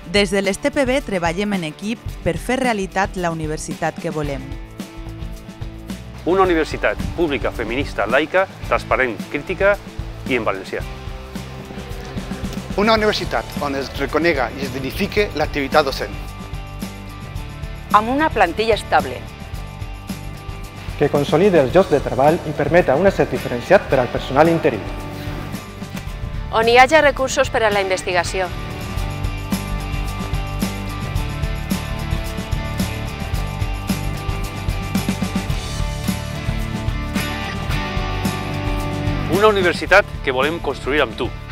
Des de l'STPB treballem en equip per fer realitat la universitat que volem. Una universitat pública, feminista, laica, transparent, crítica i en valencià. Una universitat on es reconega i es dignifique l'activitat docent. Amb una plantilla estable. Que consolide els llocs de treball i permeta un accés diferenciat per al personal interí. On hi hagi recursos per a la investigació. Una universitat que volem construir amb tu.